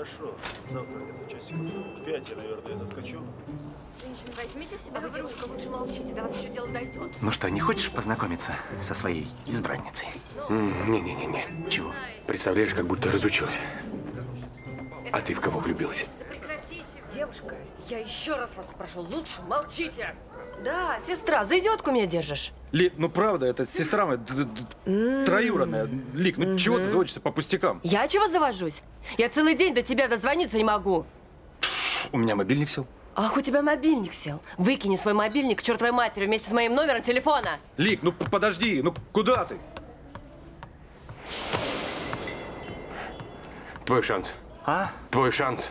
хорошо. Завтра где-то часиков в 5, наверное, я заскочу. Женщины, возьмите себя. Вы, девушка, лучше молчите, до вас еще дело дойдет. Ну что, не хочешь познакомиться со своей избранницей? Не-не-не-не. Чего? Представляешь, как будто разучился. А ты в кого влюбилась? Прекратите. Девушка, я еще раз вас спрошу, лучше молчите. Да, сестра, за идиотку меня держишь. Лик, ну правда, это сестра моя троюродная. Лик, ну чего ты заводишься по пустякам? Я чего завожусь? Я целый день до тебя дозвониться не могу. У меня мобильник сел. Ах, у тебя мобильник сел. Выкини свой мобильник к чертовой матери вместе с моим номером телефона. Лик, ну подожди, ну куда ты? Твой шанс. А? Твой шанс.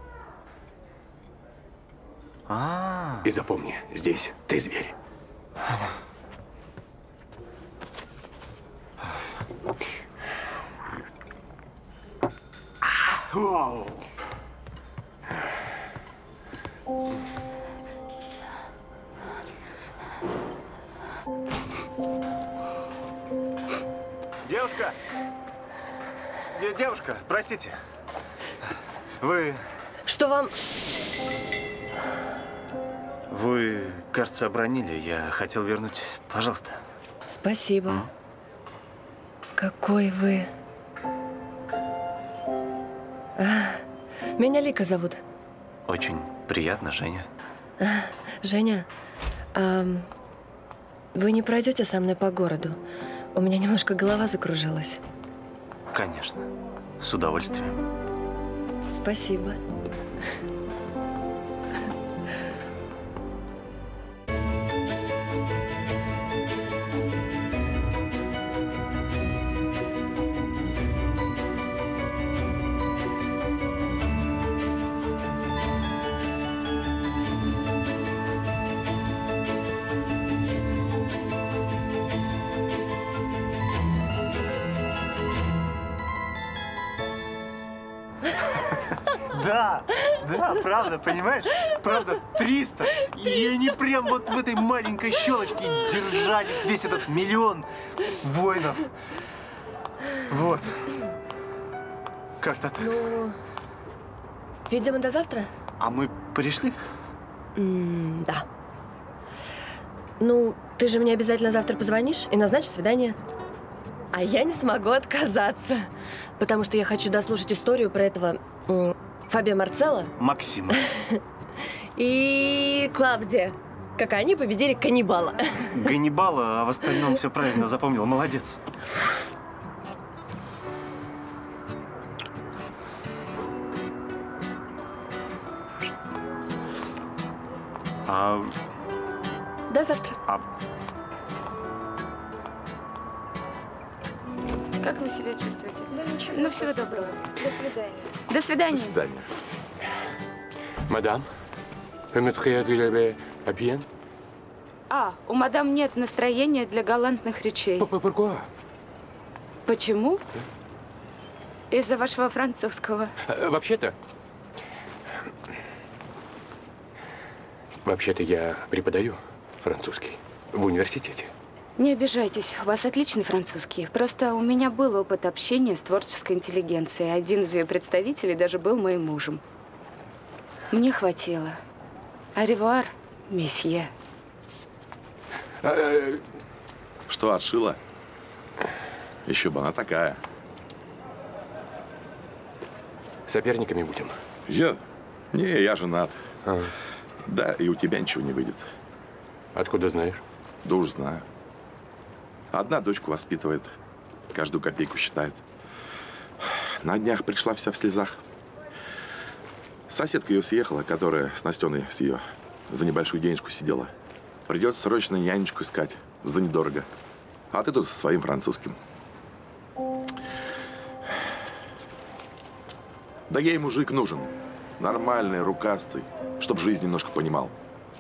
А. И запомни, здесь ты зверь. Девушка! Девушка, простите. Вы... Что вам? Вы, кажется, обронили. Я хотел вернуть. Пожалуйста. Спасибо. Какой вы... Меня Лика зовут. Очень приятно, Женя. Женя, вы не пройдете со мной по городу? У меня немножко голова закружилась. Конечно. С удовольствием. Спасибо. Да, правда, понимаешь? Правда, 300. И они прям вот в этой маленькой щелочке держали весь этот миллион воинов. Вот. Как-то так. Ну, видимо, до завтра? А мы пришли? Да. Ну, ты же мне обязательно завтра позвонишь и назначишь свидание. А я не смогу отказаться, потому что я хочу дослушать историю про этого Фабио Марцелло. Максима. И Клавдия. Как они победили каннибала. Ганнибала, а в остальном все правильно запомнил. Молодец. До завтра. Как вы себя чувствуете? Да ничего. Ну, всего доброго. До свидания. До свидания. До свидания. Мадам, permettriez de lever à bien? У мадам нет настроения для галантных речей. Pourquoi? Почему? Из-за вашего французского. Вообще-то я преподаю французский в университете. Не обижайтесь, у вас отличный французский. Просто у меня был опыт общения с творческой интеллигенцией. Один из ее представителей даже был моим мужем. Мне хватило. Аревуар, месье. Что, отшила? Еще бы она такая. Соперниками будем? Я? Не, я женат. Да, и у тебя ничего не выйдет. Откуда знаешь? Да уж знаю. Одна дочку воспитывает, каждую копейку считает. На днях пришла вся в слезах. Соседка ее съехала, которая с Настеной с ее за небольшую денежку сидела. Придется срочно нянечку искать за недорого. А ты тут со своим французским. Да ей мужик нужен. Нормальный, рукастый, чтоб жизнь немножко понимал.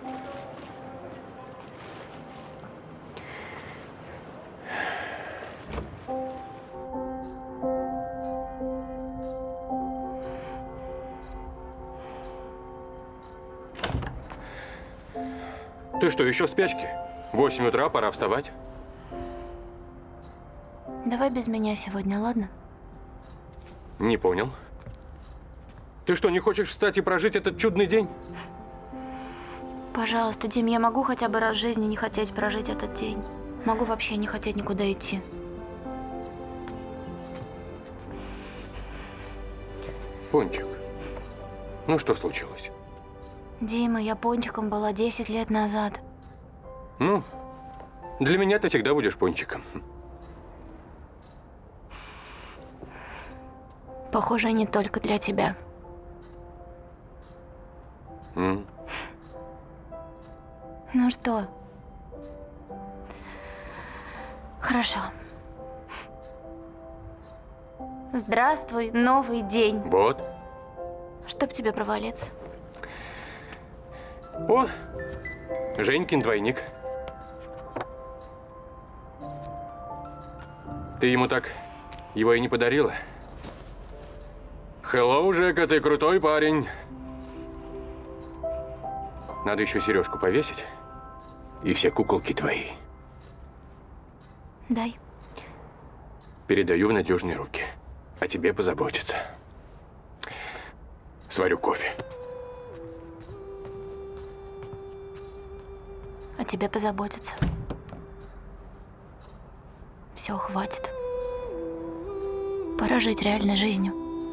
Ты что, еще в спячке? 8 утра, пора вставать. Давай без меня сегодня, ладно? Не понял. Ты что, не хочешь встать и прожить этот чудный день? Пожалуйста, Дим, я могу хотя бы раз в жизни не хотеть прожить этот день. Могу вообще не хотеть никуда идти. Пончик, ну что случилось? Дима, я пончиком была 10 лет назад. Ну, для меня ты всегда будешь пончиком. Похоже, не только для тебя. Ну что? Хорошо. Здравствуй, новый день. Вот. Чтоб тебе провалиться. О, Женькин двойник. Ты ему так его и не подарила? Hello, Жека, ты крутой парень. Надо еще сережку повесить. И все куколки твои. Дай. Передаю в надежные руки. О тебе позаботиться. Сварю кофе. О тебе позаботиться. Все, хватит. Пора жить реальной жизнью.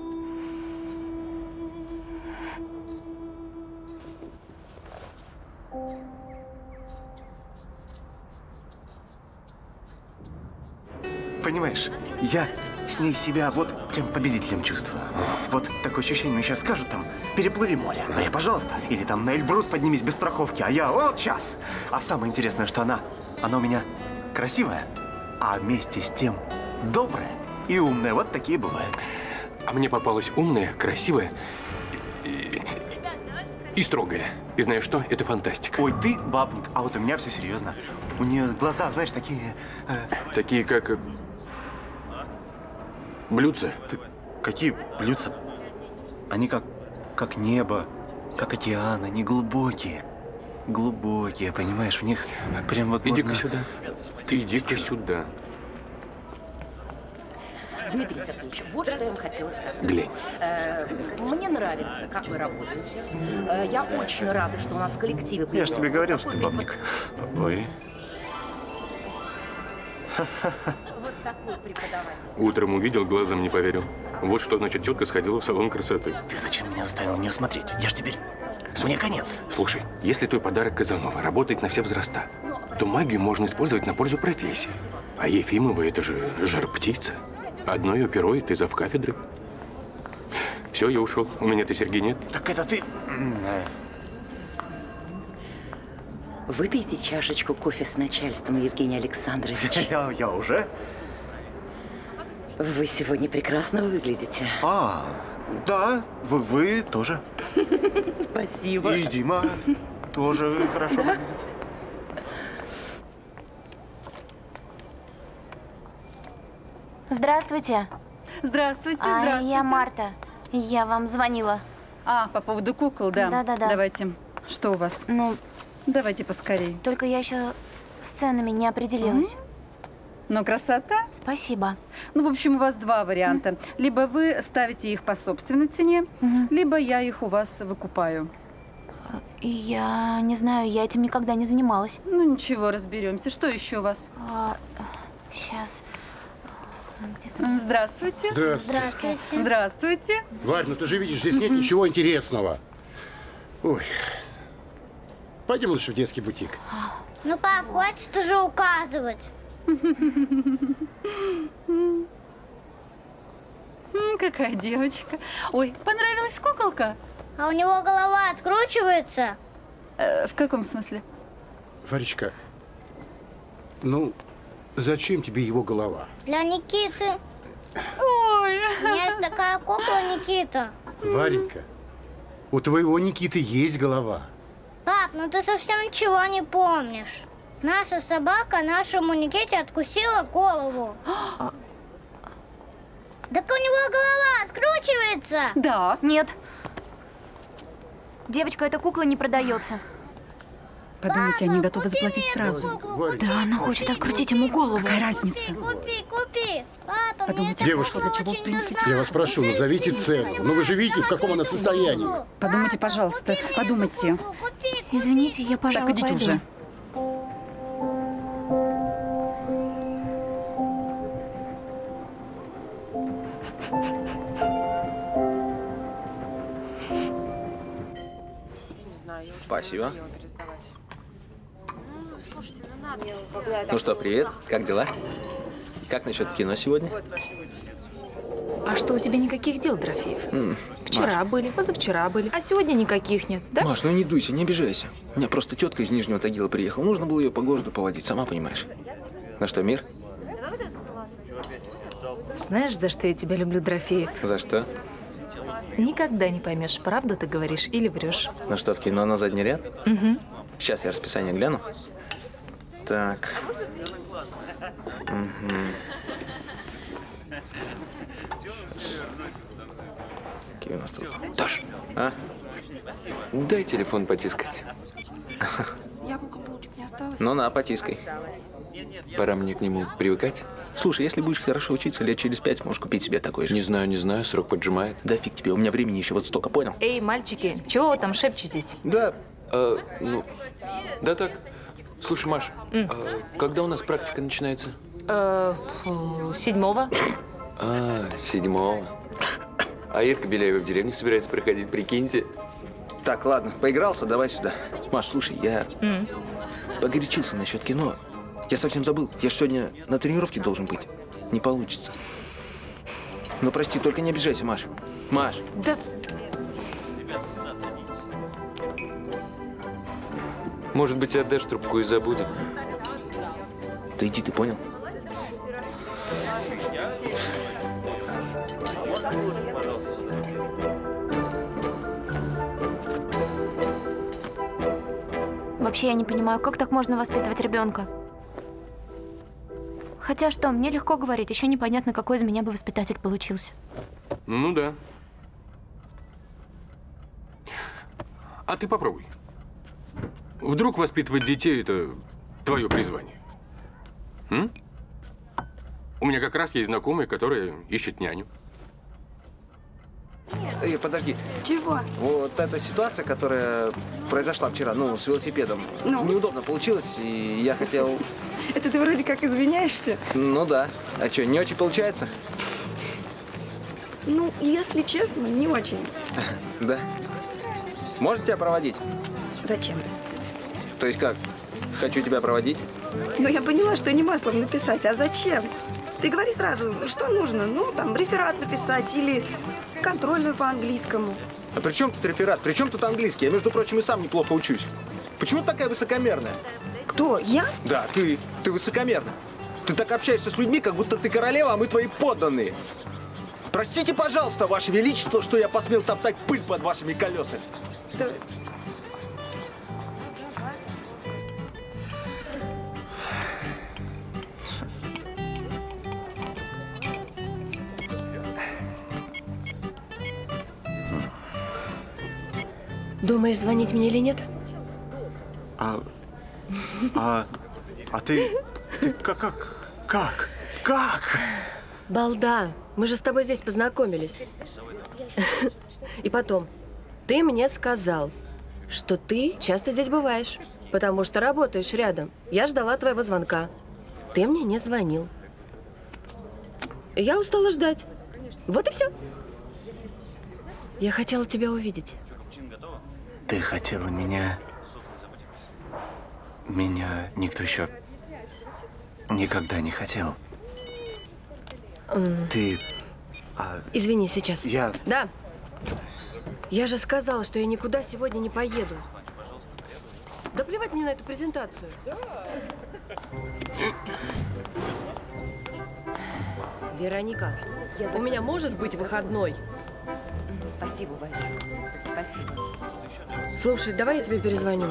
Понимаешь, я с ней себя вот прям победителем чувствую. Вот такое ощущение, мне сейчас скажут там, переплыви море, а я, пожалуйста. Или там на Эльбрус поднимись без страховки, а я вот час. А самое интересное, что она у меня красивая, а вместе с тем добрая и умная. Вот такие бывают. А мне попалась умная, красивая и строгая. И знаешь что? Это фантастика. Ой, ты бабник, а вот у меня все серьезно. У нее глаза, знаешь, такие... Такие как... блюдца. Ты... Какие блюдца? Они как небо, как океан, они глубокие. Глубокие, понимаешь, в них прям вот Иди-ка можно... сюда. Ты иди-ка сюда. Дмитрий Сергеевич, вот что я вам хотела сказать. Глянь. Мне нравится, как вы работаете. Я очень рада, что у нас в коллективе Я же тебе говорил, что ты такой бабник. Ой. Вот такой преподаватель. Утром увидел, глазом не поверил. Вот что значит тетка сходила в салон красоты. Ты зачем меня заставил на нее смотреть? Я ж теперь... Мне конец. Слушай, если твой подарок Казанова работает на все возраста, то магию можно использовать на пользу профессии. А Ефимова – это же жар-птица. Одно ее перо, и ты завкафедры. Все, я ушел. У меня-то Сергей нет. Так это ты... Выпейте чашечку кофе с начальством, Евгений Александрович. Я уже? Вы сегодня прекрасно выглядите. А, да, вы тоже. Спасибо. И Дима тоже хорошо выглядит. Здравствуйте. Здравствуйте, А, здравствуйте. я Марта. Я вам звонила. А, по поводу кукол, да? Да-да-да. Давайте. Что у вас? Ну, Давайте поскорей. только я еще с ценами не определилась. Ну, красота. Спасибо. Ну, в общем, у вас два варианта. Либо вы ставите их по собственной цене, либо я их у вас выкупаю. Я не знаю, я этим никогда не занималась. Ну, ничего, разберемся. Что еще у вас? Сейчас. Здравствуйте. Здравствуйте. Здравствуйте. Варь, ну ты же видишь, здесь нет ничего интересного. Ой. Пойдем лучше в детский бутик. Ну, пап, хватит уже указывать. Какая девочка. Ой, понравилась куколка? А у него голова откручивается? В каком смысле? Варечка, ну, зачем тебе его голова? Для Никиты. Ой. У меня есть такая кукла Никита. Варенька, у твоего Никиты есть голова. Пап, ну ты совсем ничего не помнишь. Наша собака нашему Никите откусила голову. Так у него голова откручивается. Да. Нет. Девочка, эта кукла не продается. Подумайте, они готовы заплатить сразу. Куклу, Да, она хочет открутить ему голову. Какая разница? Купи, купи. Папи, папа, мне Подумайте, это девушка, очень нужно. Я вас прошу, назовите цену. Ну вы же видите, в каком она состоянии. Подумайте, пожалуйста, подумайте. Извините, я, пожалуй, Так, идите пойду. уже. Спасибо. Ну что, привет. Как дела? Как насчет кино сегодня? А что, у тебя никаких дел, Дорофеев? Вчера были, позавчера были, а сегодня никаких нет, да? Маш, ну не дуйся, не обижайся. У меня просто тетка из Нижнего Тагила приехала. Нужно было ее по городу поводить, сама понимаешь. Ну что, мир? Знаешь, за что я тебя люблю, Дорофеев? За что? Никогда не поймешь, правду ты говоришь или врешь. Ну что, в кино на задний ряд? Угу. Сейчас я расписание гляну. Так. Угу. Какие у нас тут? Даш, а? Дай телефон потискать. Ну на, потискай. Пора мне к нему привыкать. Слушай, если будешь хорошо учиться, лет через 5 сможешь купить себе такой же. Не знаю, срок поджимает. Да фиг тебе, у меня времени еще вот столько, понял? Эй, мальчики, чего вы там шепчетесь? Да. Да так. Слушай, Маш, когда у нас практика начинается? 7-го. 7-го. А Ирка Беляева в деревне собирается проходить, прикиньте. Так, ладно, поигрался, давай сюда. Маш, слушай, я погорячился насчет кино. Я совсем забыл, я же сегодня на тренировке должен быть. Не получится. Ну, прости, только не обижайся, Маш. Маш. Да. Может быть, отдашь трубку и забудем? Да иди, ты понял? Вообще, я не понимаю, как так можно воспитывать ребенка? Хотя что, мне легко говорить, еще непонятно, какой из меня бы воспитатель получился. Ну да. А ты попробуй. Вдруг воспитывать детей – это твое призвание? М? У меня как раз есть знакомая, которая ищет няню. Подожди. Чего? Вот эта ситуация, которая произошла вчера, ну, с велосипедом, неудобно получилось, и я хотел… Это ты вроде как извиняешься? Ну да. А что, не очень получается? Ну, если честно, не очень. Да. Можно тебя проводить? Зачем? То есть как? Хочу тебя проводить? Ну, я поняла, что не маслом написать, а зачем? Ты говори сразу, что нужно? Ну, там, реферат написать или контрольную по английскому. А при чем тут реферат? При чем тут английский? Я, между прочим, и сам неплохо учусь. Почему ты такая высокомерная? Кто? Я? Да, ты. Ты высокомерна. Ты так общаешься с людьми, как будто ты королева, а мы твои подданные. Простите, пожалуйста, Ваше Величество, что я посмел топтать пыль под вашими колесами. Да. Думаешь, звонить мне или нет? А ты как? Балда, мы же с тобой здесь познакомились. И потом, ты мне сказал, что ты часто здесь бываешь, потому что работаешь рядом. Я ждала твоего звонка. Ты мне не звонил. И я устала ждать. Вот и все. Я хотела тебя увидеть. Ты хотела меня… Меня никто еще никогда не хотел. Ты… Извини, сейчас. Я… Да. Я же сказала, что я никуда сегодня не поеду. Да плевать мне на эту презентацию. Вероника, у меня может быть выходной? Спасибо, Валя. Спасибо. Слушай, давай я тебе перезвоню.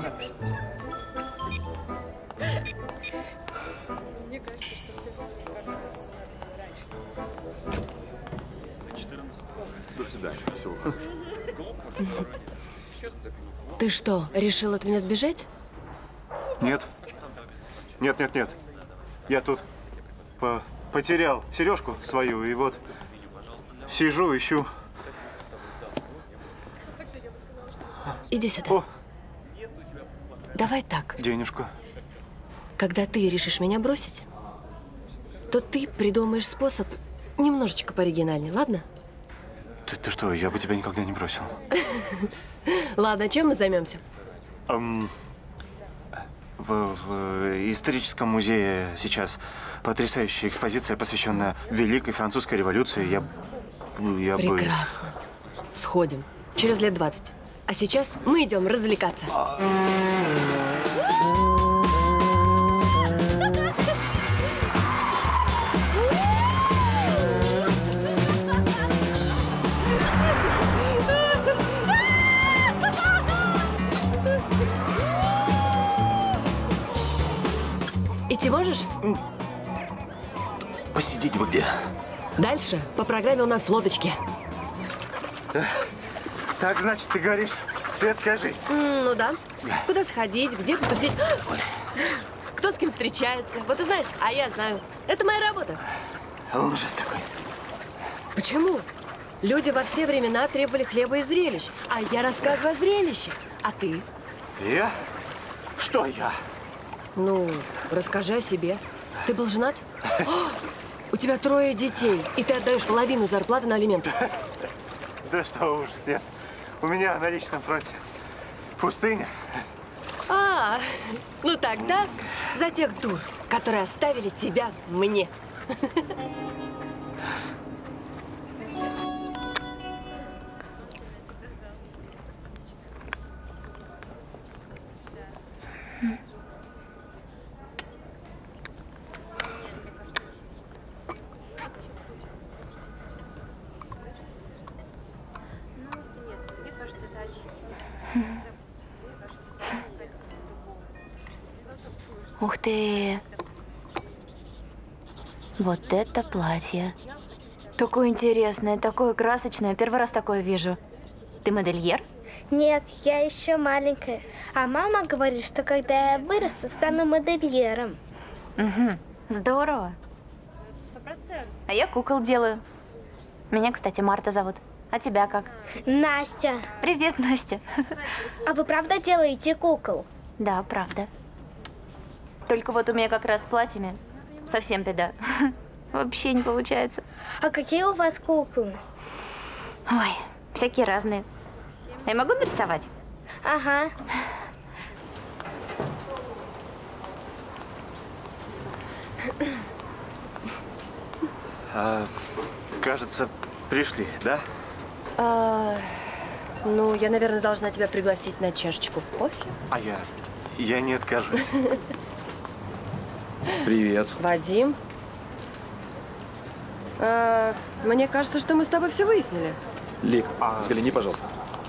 До свидания. Всего хорошего. Ты что, решил от меня сбежать? Нет. Нет. Я тут потерял сережку свою, и вот сижу, ищу. Иди сюда. О. Давай так. Денежку. Когда ты решишь меня бросить, то ты придумаешь способ немножечко пооригинальнее, ладно? Ты что, я бы тебя никогда не бросил. Ладно, чем мы займемся? В историческом музее сейчас потрясающая экспозиция, посвященная Великой Французской революции. Я боюсь. Прекрасно. Сходим. Через лет 20. А сейчас мы идем развлекаться. Идти можешь? Посидеть бы где. Дальше по программе у нас лодочки. Так, значит, ты говоришь, светская жизнь. Ну да. Куда сходить, где потусить. Кто с кем встречается. Вот ты знаешь, а я знаю. Это моя работа. Ужас какой. Почему? Люди во все времена требовали хлеба и зрелищ. А я рассказываю о зрелищах. А ты? Я? Что я? Ну, расскажи о себе. Ты был женат? О, у тебя 3 детей, и ты отдаешь половину зарплаты на алименты. Да что ужас, нет. У меня на личном фронте пустыня. А, ну тогда за тех дур, которые оставили тебя мне. Ух ты! Вот это платье. Такое интересное, такое красочное. Первый раз такое вижу. Ты модельер? Нет, я еще маленькая. А мама говорит, что когда я вырасту, стану модельером. Угу. Здорово. 100%. А я кукол делаю. Меня, кстати, Марта зовут. А тебя как? Настя. Привет, Настя. А вы правда делаете кукол? Да, правда. Только вот у меня как раз с платьями совсем беда. Вообще не получается. А какие у вас куклы? Ой, всякие разные. Я могу нарисовать? Ага. Кажется, пришли, да? Ну, я, наверное, должна тебя пригласить на чашечку кофе. А я не откажусь. Привет. Вадим. Мне кажется, что мы с тобой все выяснили. Лик, взгляни, пожалуйста.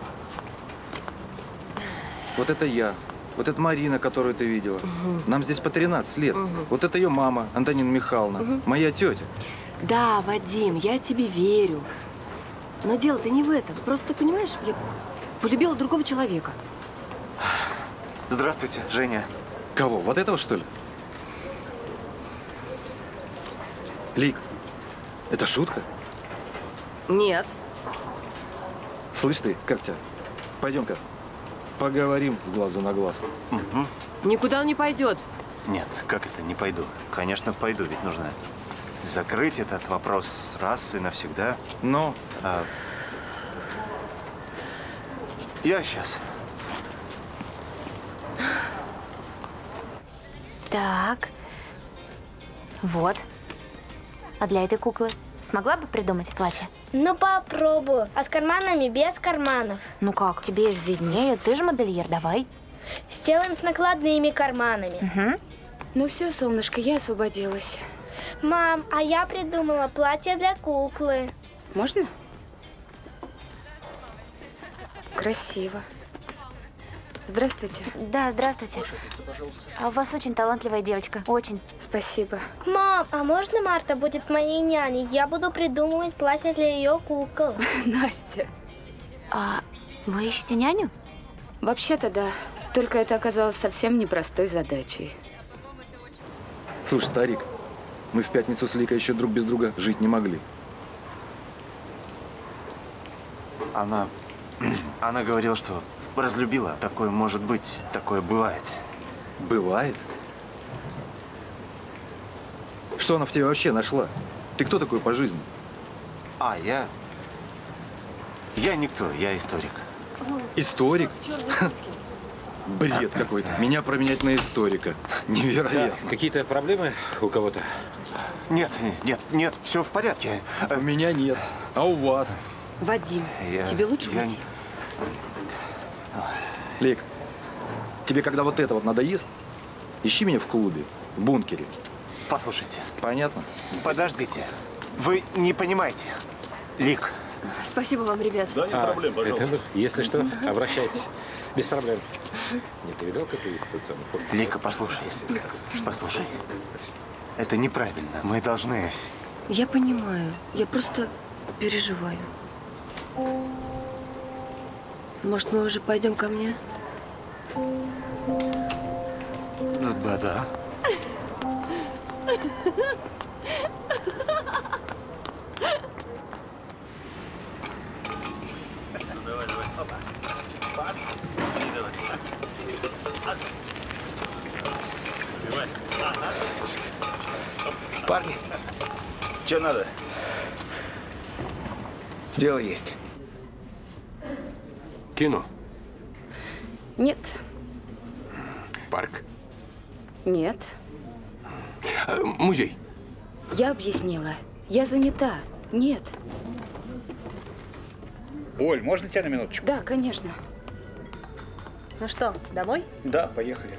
Вот это я. Вот это Марина, которую ты видела. Нам здесь по 13 лет. Вот это ее мама, Антонина Михайловна. Моя тетя. Да, Вадим, я тебе верю. Но дело-то не в этом. Просто, ты понимаешь, я полюбила другого человека. Здравствуйте, Женя. Кого? Вот этого, что ли? Лик, это шутка? Нет. Слышь ты, как тебя? Пойдем-ка, поговорим с глазу на глаз. Никуда он не пойдет. Нет, как это не пойду? Конечно, пойду, ведь нужно закрыть этот вопрос раз и навсегда. Но… Я сейчас. Так. Вот. А для этой куклы смогла бы придумать платье? Ну, попробую. А с карманами без карманов. Ну как, тебе виднее, ты же модельер, давай. Сделаем с накладными карманами. Угу. Ну все, солнышко, я освободилась. Мам, а я придумала платье для куклы. Можно? Красиво. Здравствуйте. Да, здравствуйте. А у вас очень талантливая девочка. Очень. Спасибо. Мам, а можно Марта будет моей няней? Я буду придумывать платье для ее кукол. Настя. А вы ищете няню? Вообще-то да. Только это оказалось совсем непростой задачей. Слушай, старик, Мы в пятницу с Ликой еще друг без друга жить не могли. Она говорила, что разлюбила. Такое может быть, такое бывает. Бывает? Что она в тебе вообще нашла? Ты кто такой по жизни? Я никто, я историк. Историк? Бред какой-то. Меня променять на историка. Невероятно. Да. Какие-то проблемы у кого-то? Нет, все в порядке. У меня нет. А у вас? Вадим, тебе лучше уйти. Лик, тебе когда вот это вот надоест, ищи меня в клубе, в бункере. Послушайте. Понятно? Подождите. Вы не понимаете. Лик. Спасибо вам, ребят. Да, нет проблем, пожалуйста. Если что, обращайтесь. Без проблем. Нет, ты видел, как ты тот самый форму? Лика, послушай. Послушай. Это неправильно. Мы должны... Я понимаю. Я просто переживаю. Может, мы уже пойдем ко мне? Да. Парни, что надо? Дело есть. Кино. Нет. Парк. Нет. Музей. Я объяснила. Я занята. Нет. Оль, можно тебя на минуточку? Да, конечно. Ну что, домой? Да, поехали.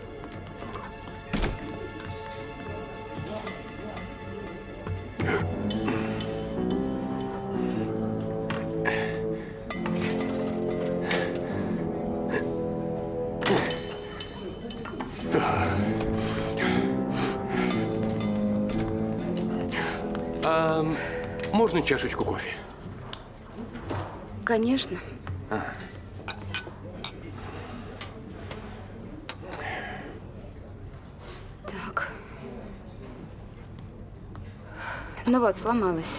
Можно чашечку кофе? Конечно. Так. Ну вот, сломалась.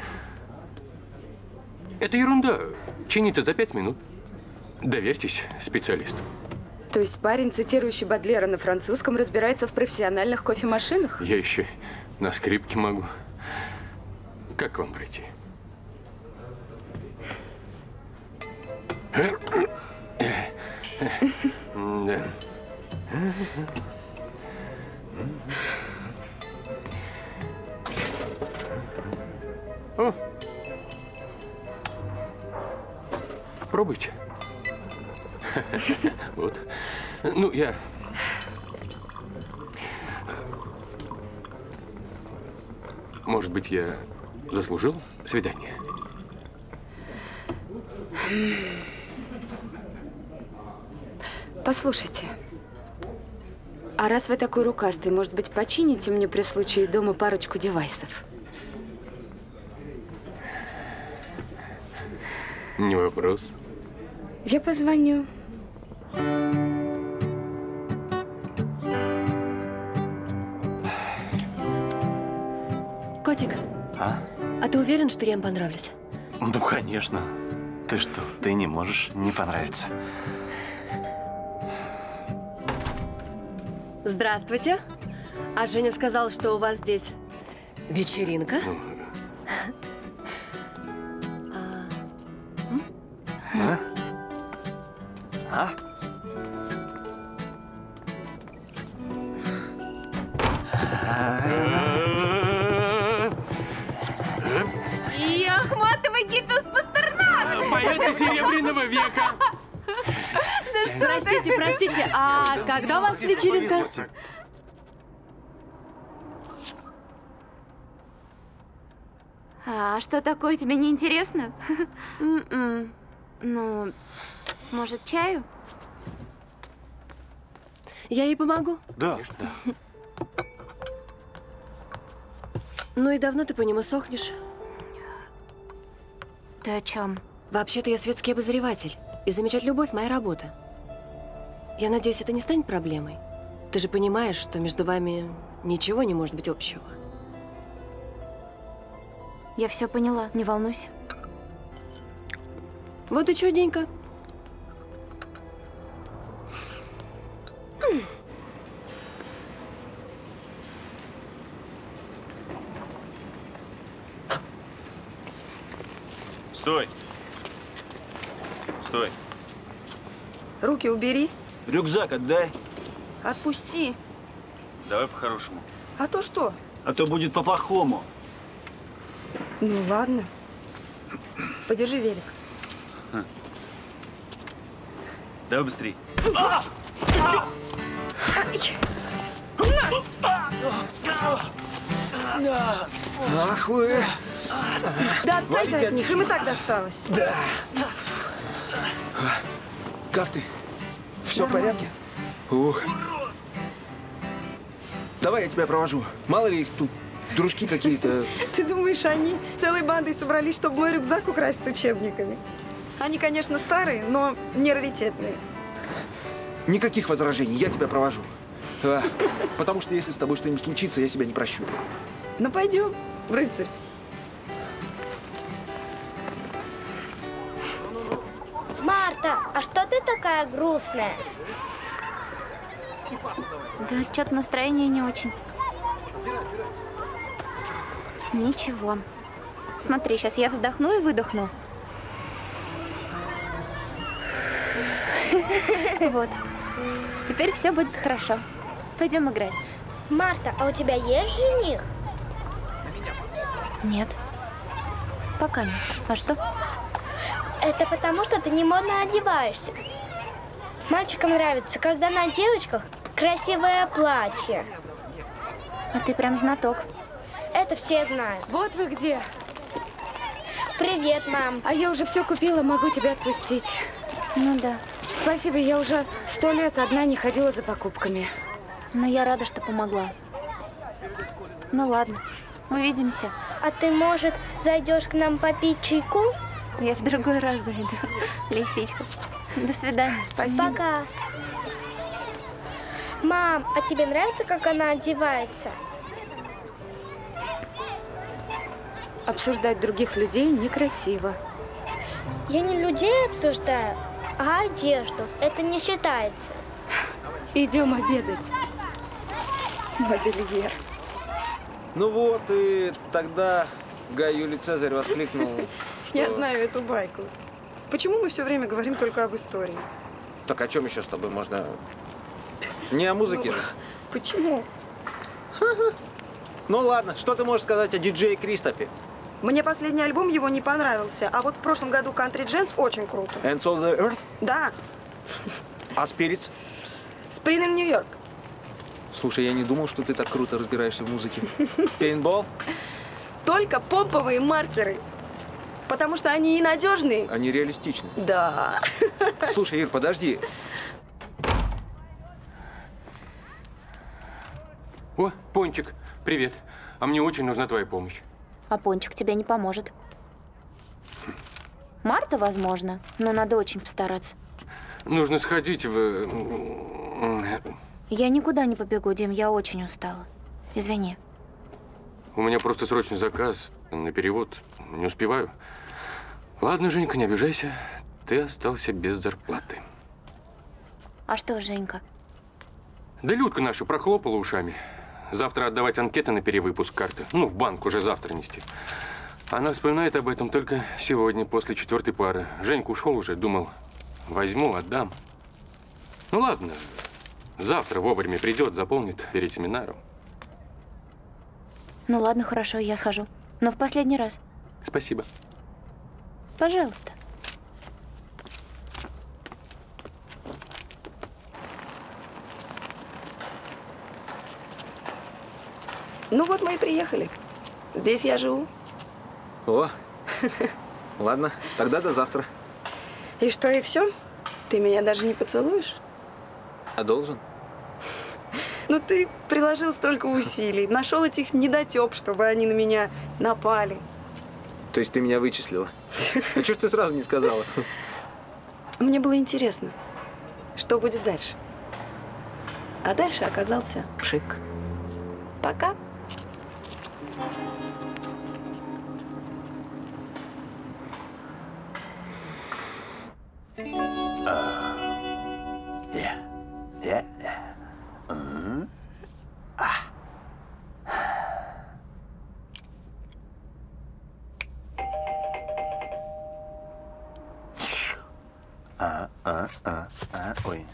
Это ерунда. Чинится за 5 минут. Доверьтесь специалисту. То есть парень, цитирующий Бодлера на французском, разбирается в профессиональных кофемашинах? Я еще на скрипке могу. Как к вам пройти? Да. О. Пробуйте. Вот. Ну, я... Может быть, я заслужил свидание? Послушайте, а раз вы такой рукастый, может быть, почините мне при случае дома парочку девайсов? Не вопрос. Я позвоню. Котик, а ты уверен, что я им понравлюсь? Ну, конечно. Ты что, ты не можешь не понравиться. Здравствуйте. А Женя сказал, что у вас здесь вечеринка. И Ахматова Гиппиус Пастернак! Поэты Серебряного века! Простите, а когда у вас вечеринка? А что такое, тебе не интересно? Ну, может, чаю? Я ей помогу. Да. Ну и давно ты по нему сохнешь? Ты о чем? Вообще-то я светский обозреватель. И замечать любовь – моя работа. Я надеюсь, это не станет проблемой. Ты же понимаешь, что между вами ничего не может быть общего. Я все поняла, не волнуйся. Вот и чудненько. Стой! Стой! Руки убери. Рюкзак отдай. Отпусти. Давай по-хорошему. А то что? А то будет по-плохому. Ну ладно. Подержи велик. Давай быстрей. Ах вы! Да отстань ты от них, им и так досталось. Да. Как ты? Все в порядке? Ух. Давай я тебя провожу. Мало ли их тут дружки какие-то. Ты думаешь, они целой бандой собрались, чтобы мой рюкзак украсть с учебниками? Они, конечно, старые, но не раритетные. Никаких возражений, я тебя провожу. Потому что если с тобой что-нибудь случится, я себя не прощу. Ну пойдем, рыцарь. Марта, а что ты такая грустная? Да, что-то настроение не очень. Ничего. Смотри, сейчас я вздохну и выдохну. Вот. Теперь все будет хорошо. Пойдем играть. Марта, а у тебя есть жених? Нет. Пока нет. А что? Это потому, что ты не модно одеваешься. Мальчикам нравится, когда на девочках красивое платье. А ты прям знаток. Это все знают. Вот вы где. Привет, мам. А я уже все купила, могу тебя отпустить. Ну да. Спасибо, я уже 100 лет одна не ходила за покупками. Но я рада, что помогла. Ну ладно, увидимся. А ты, может, зайдешь к нам попить чайку? Я в другой раз зайду, лисичка. До свидания. Спасибо. Пока. Мам, а тебе нравится, как она одевается? Обсуждать других людей некрасиво. Я не людей обсуждаю, а одежду. Это не считается. Идем обедать. Модельер. Ну вот, и тогда Гай Юлий Цезарь воскликнул, что... Я знаю эту байку. Почему мы все время говорим только об истории? Так о чем еще с тобой можно? Не о музыке же. Почему? Ну ладно, что ты можешь сказать о диджее Кристофе? Мне последний альбом его не понравился, а вот в прошлом году Country Gents очень круто. Ends of the Earth? Да. А Spirits? Spring in New York. Слушай, я не думал, что ты так круто разбираешься в музыке. Пейнтбол? Только помповые маркеры. Потому что они и надежные. Они реалистичны. Да. Слушай, Ир, подожди. О, Пончик, привет. А мне очень нужна твоя помощь. А Пончик тебе не поможет. Марта, возможно, но надо очень постараться. Нужно сходить в... Я никуда не побегу, Дим, я очень устала. Извини. У меня просто срочный заказ на перевод. Не успеваю. Ладно, Женька, не обижайся. Ты остался без зарплаты. А что, Женька? Да Людка наша прохлопала ушами. Завтра отдавать анкеты на перевыпуск карты. Ну, в банк уже завтра нести. Она вспоминает об этом только сегодня, после 4-й пары. Женька ушел уже, думал, возьму, отдам. Ну ладно, завтра вовремя придет, заполнит перед семинаром. Ну ладно, хорошо, я схожу. Но в последний раз. Спасибо. Пожалуйста. Ну вот мы и приехали. Здесь я живу. О, ладно, тогда до завтра. И что, и все? Ты меня даже не поцелуешь? А должен? Ну ты приложил столько усилий, нашел этих недотеп, чтобы они на меня напали. То есть ты меня вычислила? А чего ж ты сразу не сказала? Мне было интересно, что будет дальше. А дальше оказался пшик. Пока. Ой.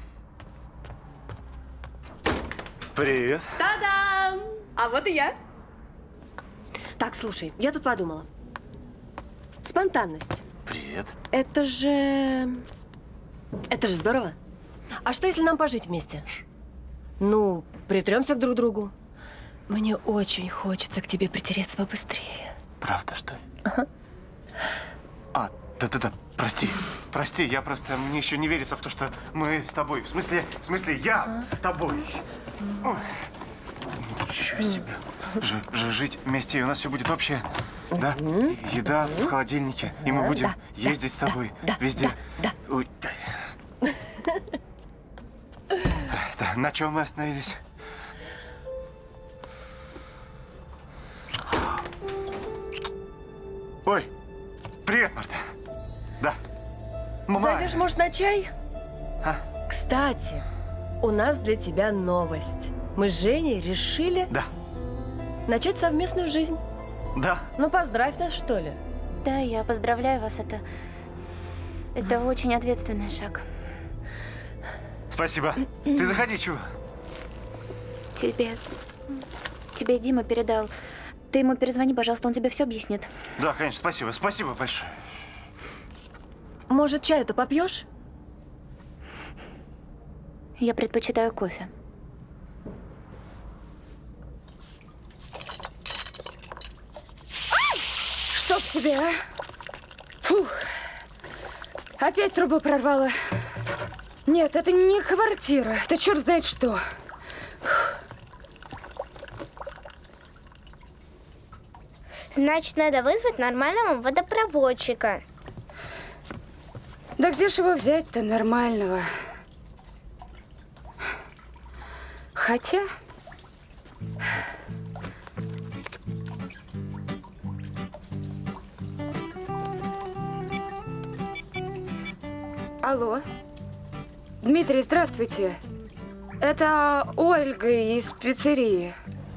Привет. Та-дам! А вот и я. Так, слушай, я тут подумала. Спонтанность. Привет. Это же здорово. А что, если нам пожить вместе? Ну, притремся друг к другу. Мне очень хочется к тебе притереться побыстрее. Правда, что ли? Ага. Да-да-да, прости, я просто, мне еще не верится в то, что мы с тобой. В смысле, я с тобой. Ой, ничего себе. Жить вместе, и у нас все будет общее, да? Еда в холодильнике, и мы будем ездить с тобой везде. Да. Ой. Да, на чем мы остановились? Ой, привет, Марта. Да. Зайдешь, может, на чай? А? Кстати, у нас для тебя новость. Мы с Женей решили начать совместную жизнь. Да. Ну, поздравь нас, что ли? Да, я поздравляю вас. Это очень ответственный шаг. Спасибо. Ты заходи, чего? Тебе Дима передал. Ты ему перезвони, пожалуйста, он тебе все объяснит. Да, конечно, спасибо. Спасибо большое. Может, чаю-то попьешь? Я предпочитаю кофе. Чтоб тебе, а? Фух. Опять трубу прорвало. Нет, это не квартира. Это черт знает что. Значит, надо вызвать нормального водопроводчика. Да где же его взять-то нормального? Хотя... Алло. Дмитрий, здравствуйте. Это Ольга из пиццерии.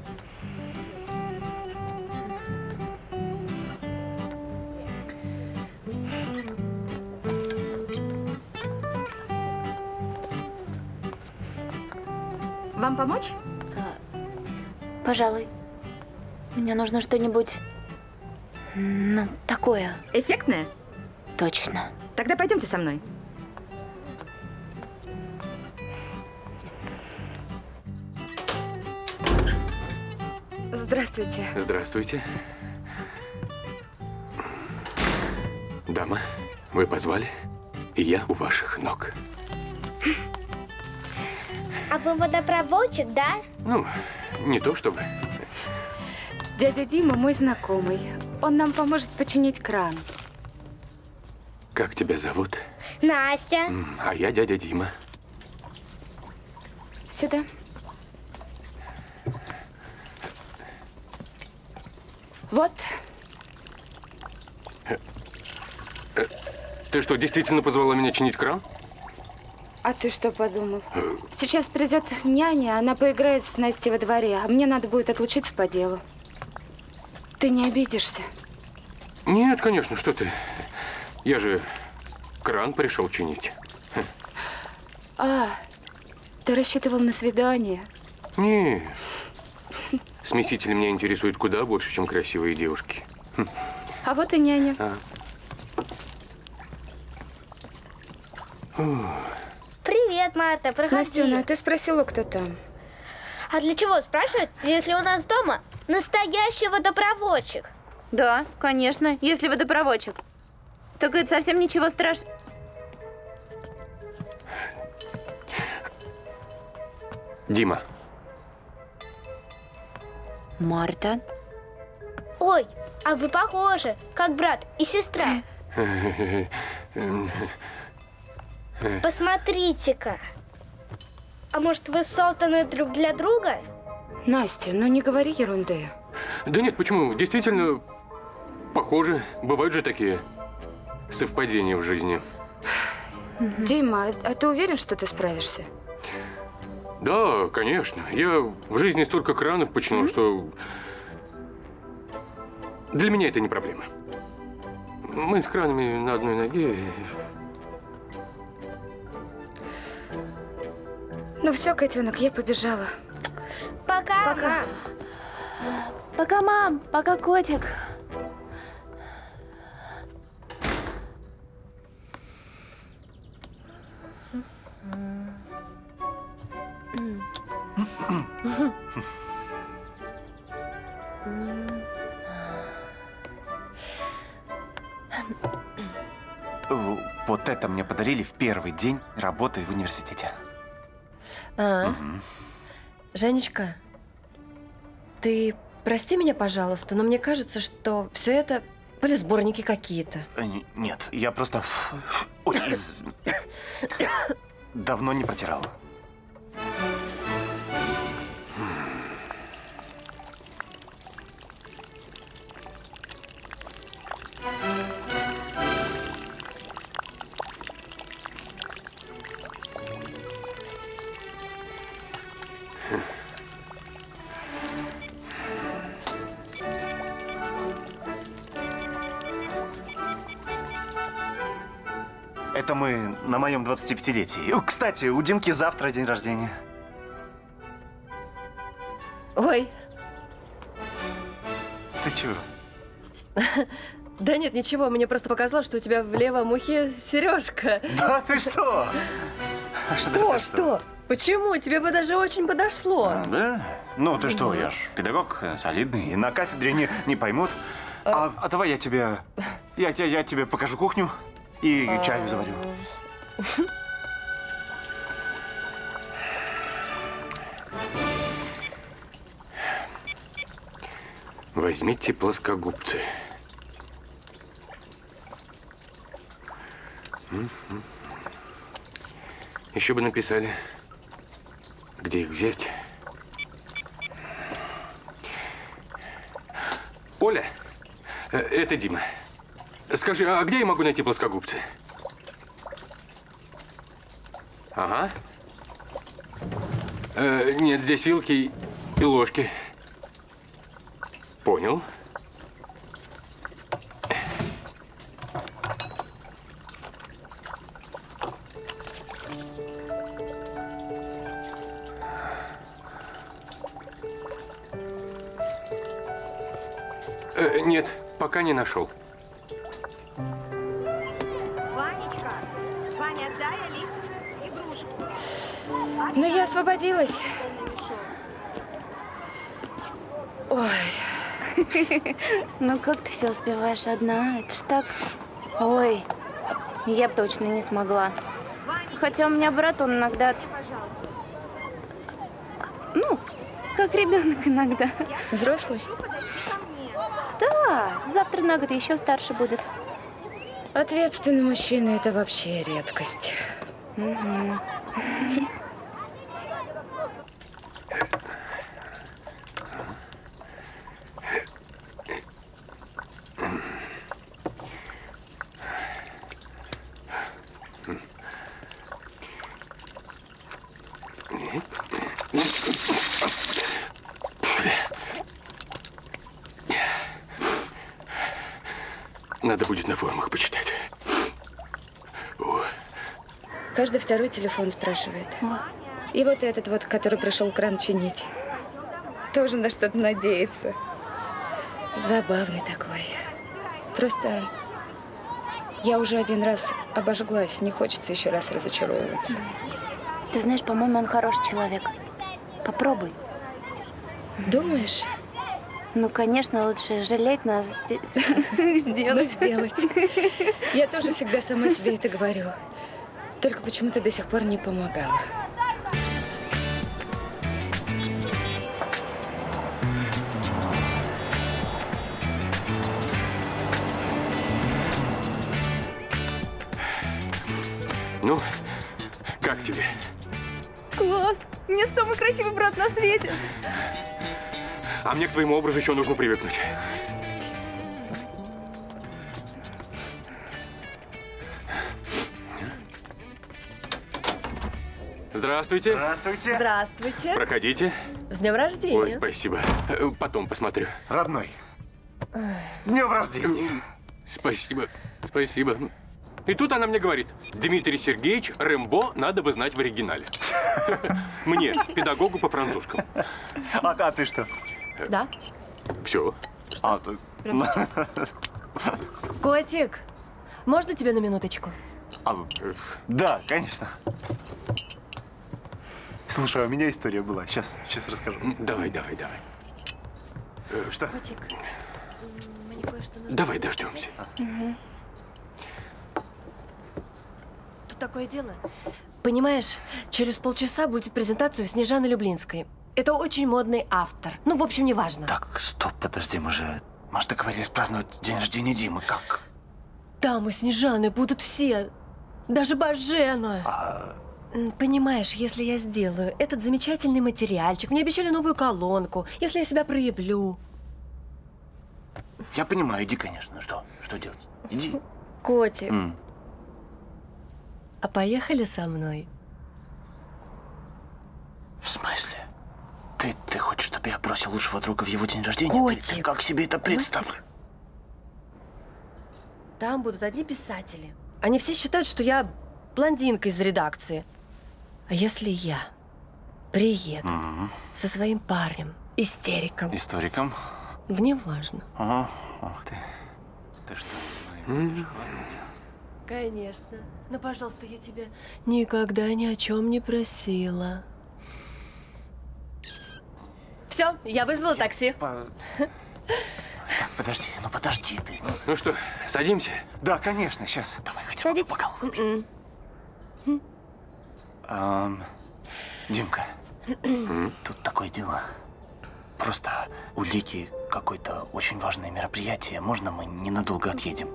Вам помочь? Пожалуй. Мне нужно что-нибудь, ну, такое. Эффектное? Точно. Тогда пойдемте со мной. Здравствуйте. Здравствуйте. Дама, вы позвали, и я у ваших ног. А вы водопроводчик, да? Ну, не то чтобы. Дядя Дима мой знакомый. Он нам поможет починить кран. Как тебя зовут? Настя. А я дядя Дима. Сюда. Вот. Ты что, действительно позвала меня чинить кран? А ты что подумал? Сейчас придет няня, она поиграет с Настей во дворе, а мне надо будет отлучиться по делу. Ты не обидишься? Нет, конечно, что ты. Я же кран пришел чинить. А, ты рассчитывал на свидание? Нет. Смесители меня интересуют куда больше, чем красивые девушки. А вот и няня. Привет, Марта, проходи. Настюна, ты спросила, кто там? А для чего спрашивать, если у нас дома настоящий водопроводчик? Да, конечно, если водопроводчик. Только это совсем ничего страшного. Дима. Марта. Ой, а вы похожи, как брат и сестра. Посмотрите-ка. А может, вы созданы друг для друга? Настя, ну не говори ерунды. Да нет, почему? Действительно, похоже. Бывают же такие совпадения в жизни. Дима, а ты уверен, что ты справишься? Да, конечно. Я в жизни столько кранов починил, что для меня это не проблема. Мы с кранами на одной ноге. Ну все, котенок, я побежала. Пока. Пока. Пока, мам. Пока, котик. Вот это мне подарили в первый день работы в университете. Женечка, ты прости меня, пожалуйста, но мне кажется, что все это были сборники какие-то. Нет, я просто... Ой, давно не протирал. Это мы на моем 25-летии. Кстати, у Димки завтра день рождения. Ой. Ты чего? Да нет, ничего, мне просто показалось, что у тебя в левом ухе сережка. Да ты что? Что? Почему? Тебе бы даже очень подошло. Да? Ну ты что, я ж педагог солидный, и на кафедре не поймут. А давай я тебе покажу кухню и чаю заварю. Возьмите плоскогубцы. Еще бы написали, где их взять. Оля, это Дима. Скажи, а где я могу найти плоскогубцы? Ага. Нет, здесь вилки и ложки. Понял. Нет, пока не нашел. Ванечка, Ваня, отдай Алисе игрушку. Ну, я освободилась. Ой. Ну как ты все успеваешь одна? Это ж так... Ой, я бы точно не смогла. Хотя у меня брат, он иногда... Ну, как ребенок иногда. Взрослый? Да, завтра на год еще старше будет. Ответственный мужчина – это вообще редкость. Угу. Надо будет на форумах почитать. Каждый второй телефон спрашивает. И вот этот вот, который пришел кран чинить, тоже на что-то надеется. Забавный такой. Просто я уже один раз обожглась, не хочется еще раз разочаровываться. Ты знаешь, по-моему, он хороший человек. Попробуй. Думаешь? Ну, конечно, лучше жалеть, но сделать. Я тоже всегда сама себе это говорю. Только почему-то до сих пор не помогала. Ну, как тебе? Класс! Мне самый красивый брат на свете. А мне к твоему образу еще нужно привыкнуть. Здравствуйте. Здравствуйте. Здравствуйте. Проходите. С днем рождения. Ой, спасибо. Потом посмотрю. Родной. С днем рождения. Спасибо. Спасибо. И тут она мне говорит: Дмитрий Сергеевич, Рэмбо надо бы знать в оригинале. Мне, педагогу по французскому. А ты что? Да. Все. Котик, можно тебе на минуточку? Да, конечно. Слушай, у меня история была. Сейчас расскажу. Давай. Что? Котик, мне кое-что нужно. Давай дождемся. Угу. Тут такое дело. Понимаешь, через полчаса будет презентация у Снежаны Люблинской. Это очень модный автор. Ну, в общем, неважно. Так, стоп, подожди, мы же договорились праздновать день рождения Димы. Как? Там у Снежаны будут все. Даже Бажена. Понимаешь, если я сделаю этот замечательный материальчик, мне обещали новую колонку, если я себя проявлю. Я понимаю, иди, конечно. Что делать? Иди. Котик. А поехали со мной? В смысле? Ты хочешь, чтобы я бросил лучшего друга в его день рождения? Котик. Ты как себе это представляешь? Там будут одни писатели. Они все считают, что я блондинка из редакции. А если я приеду со своим парнем, истериком? Историком? Мне важно. Ага. Ух ты. Ты что, будешь хвастаться? Конечно. Но, пожалуйста, я тебя никогда ни о чем не просила. Все, я вызвала такси. Так, подожди ты. Ну что, садимся? Да, конечно, сейчас. Давай хотя бы бокал выпьем. Димка, тут такое дело. Просто у Лики какое-то очень важное мероприятие. Можно мы ненадолго отъедем?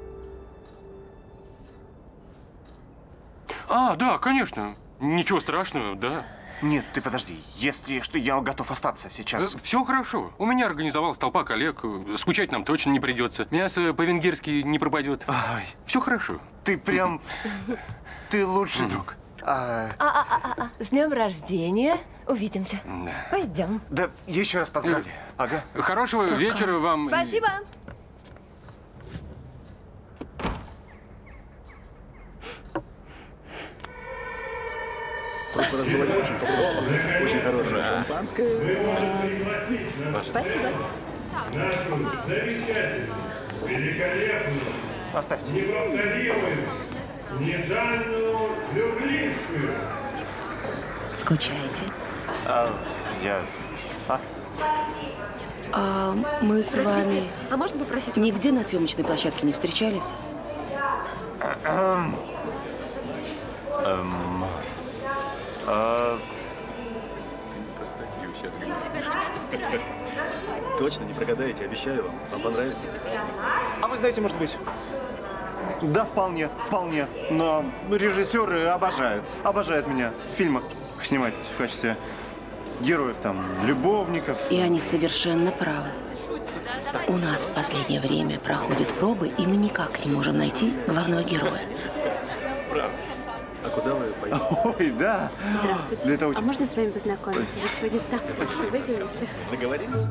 Да, конечно. Ничего страшного, да. Нет, ты подожди. Если что, я готов остаться сейчас. Все хорошо. У меня организовалась толпа коллег. Скучать нам точно не придется. Мясо по-венгерски не пропадет. Все хорошо. Ты прям... Ты лучший друг. С днем рождения. Увидимся. Да. Пойдем. Да, еще раз поздравляю. Ага. Хорошего вечера вам. Спасибо. В прошлый раз было не очень популярно. Очень хорошее шампанское. Спасибо. Оставьте. Скучаете? Мы с вами А можно попросить? нигде на съемочной площадке не встречались? Про статью сейчас говорю. Точно не прогадаете, обещаю вам. Вам понравится. А вы знаете, может быть... Да, вполне. Но режиссеры обожают меня в фильмах снимать в качестве героев, там, любовников. И они совершенно правы. У нас в последнее время проходят пробы, и мы никак не можем найти главного героя. Правда. А куда вы поедете? Ой, да. Здравствуйте. Для того, А можно с вами познакомиться? Вы сегодня так выглядите. Договорились?